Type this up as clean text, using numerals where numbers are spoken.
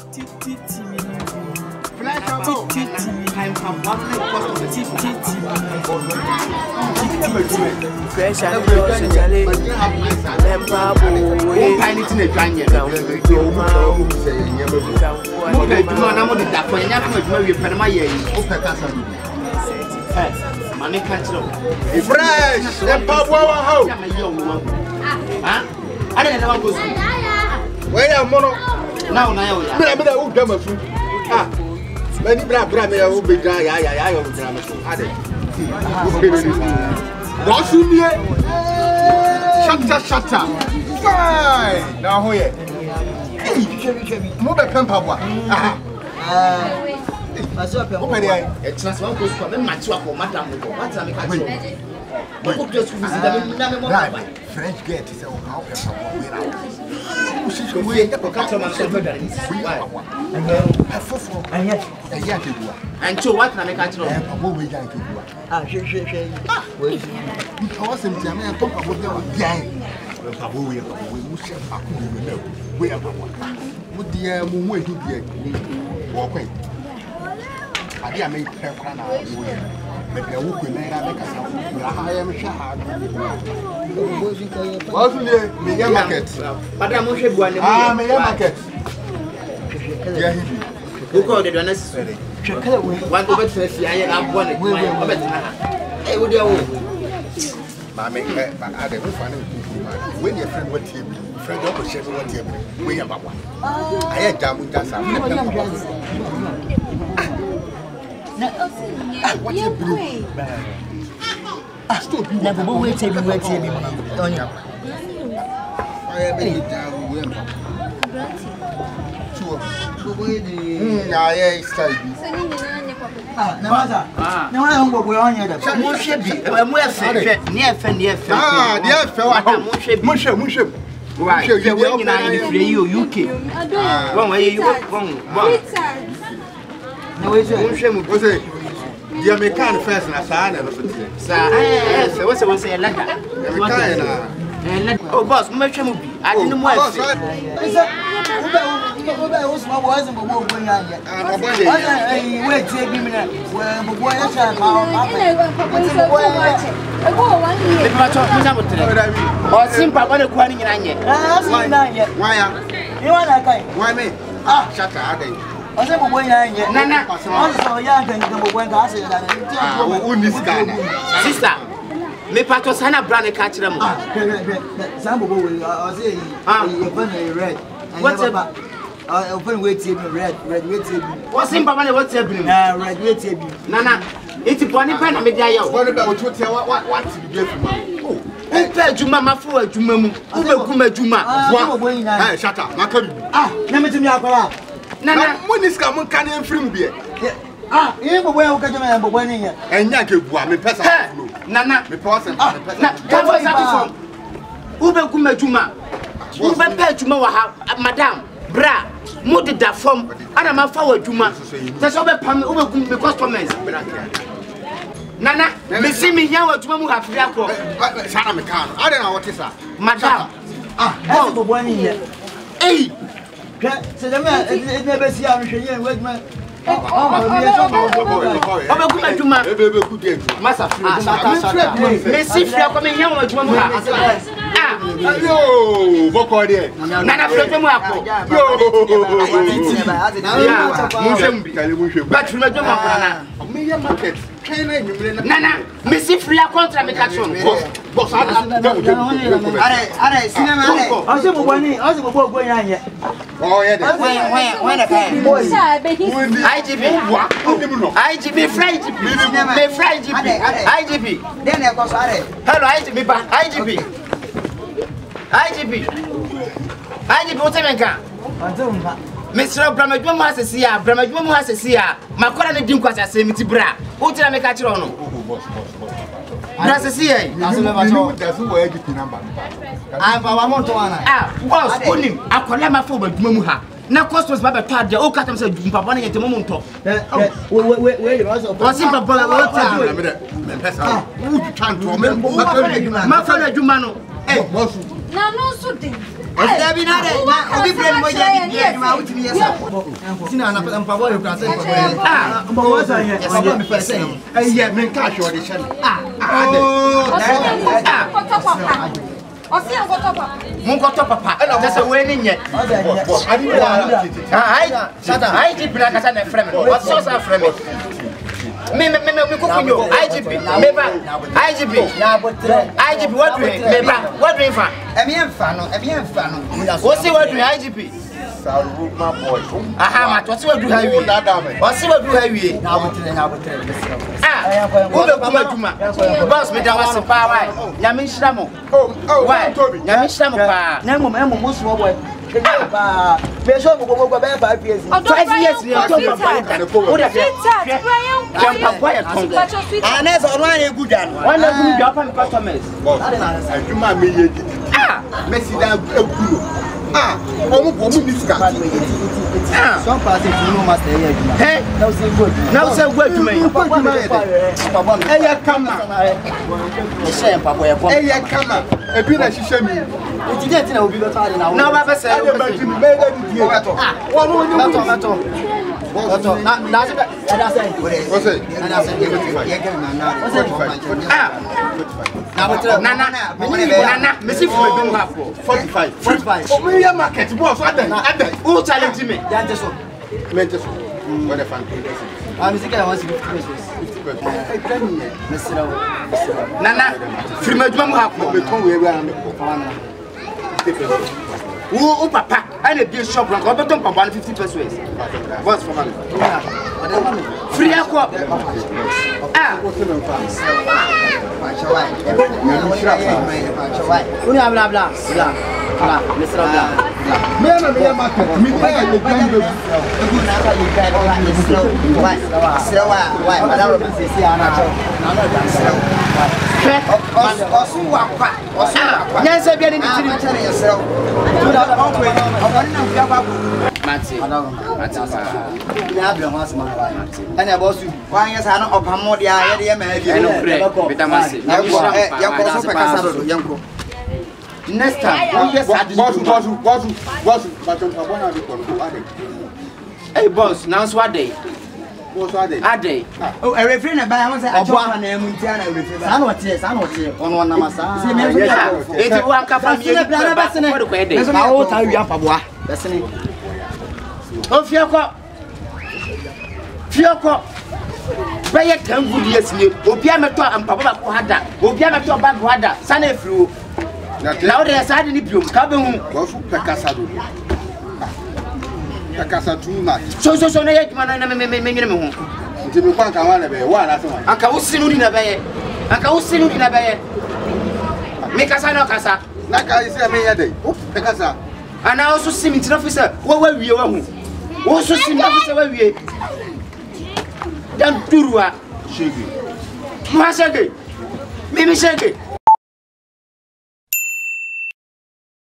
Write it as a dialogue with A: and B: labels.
A: Many black me will be dry. I will drama. What's in here? Shut up. Fine. Now, here. Move a pampa. It's not one goes from the match up or Madame. What's a French get is how and so what can I catch on? Who called it unnecessary? One over 30, I have won it. Hey, would you? Mammy, I don't find when your friend went here, friend of Chef went here, we have one. I had done with that. What you believe? I still never wait till you wait till you on your. I have been down. Dear Mecan first and a oh, boss, much I didn't want sister. Me pato sana brand catch them. What's up? Open wait table red wait table. What's in Papa what's happening? Red wait table. Nana, it's one pen me dia yo. What about what to do for me? Oh, pay juma ma for juma mu. Ube kuma juma. Hey, shut up. Makabi. Na me timi akwara. Nana, moniska mon kan enfrim bie. You go where okay man but when here. Enya ke bua me pesa. Nana, me person. Na can for example from ube kuma juma. Ube pay juma wa ha madam. Bra, mo de da form. Ana ma fa wa juma. Say so be pam ube kum be customers. Nana, me see me here wa juma mu ha free akọ. Sana me kan. I don't know what is that. Madam. Oh, when here. Hey. Say the man it never see am hwe here wait man. Nana, Missy free a contra me catch on. Boss, I cinema. I said, going on yet. Oh, yeah, when I came. IGP, French, IGP. Then I was hello, IGP, IGP, what's a Mr. Bramadum has a seer, Bramadum has a seer. My colonel didn't quite say me to bra. What did I make a trono? That's a seer. That's where you number. I'm our Montana. Boss, put him. I call him a forward Mumuha. Now, cost was Baba Tad, the old Catam said, Papa, at the moment. Wait, what's in Papa? What's my friend Jumano? Eh, no, so There be not a big brain boy. You out to me. Sina na mpaboy you can say mpaboy. But what are you? Mpaboy me first say. Yeah, me catch you the shell.
B: Osi angoto papa.
A: Mungoto papa. Just a winning yet. I did black as an friend. What source of friend? Me cooking you. IGP. IGP, what do you? What do you find? I'm fan. What's the word to IGP? My boy. Aha, what's what do you do? What's what do you do? Now, boss, me that was a power. Yamishramo. Oh, why? Yamishramo. Nemo, most boy. Me show go 5 years. 5 years. And that's online good dan. One good Japan customers. You ma me ye. Messi da ekuro. Omo niska. Some party to no master here. Hey, now say good to me. Papa, eh come na. Say papa e come. Eh come na. E bi na hihye mi. Oti je tina obi beto ade na. Na ba be say. Na say ada say. What say? Ada say. Ye get na. Nana, Messi for me do have 45. Oh, me market boss ada. Who challenge me? Janteso. Menteso. What a fan. I'm sick I want 50 pesos. Nana, free me do have me ton we who papa and a beer shop like obeton papa 50 pesos. What's for man? Free aqua. Bla bla next time, hey boss, now what day? A day. Oh, a refrain about I was at one name with Tiana. I know what you on one Namasa. It's one cup of your plan. That's what I will tell you. That's it. Oh, Fioko. Buy a 10 good years. Opiamato and Papa Quada. Opiamato bag water. Sunny flu. Now they are suddenly blue. Cabin was Pacasado. Pacasa too much. So, minimum. Until you can't come on I can't see you in a bay. I can't see you in a bay. Make us an Ocasa. Like I said, a day. Pacasa. And I also see me to officer. What were we? Also, see officer where we then Turua. Shaggy. Mimi Shaggy.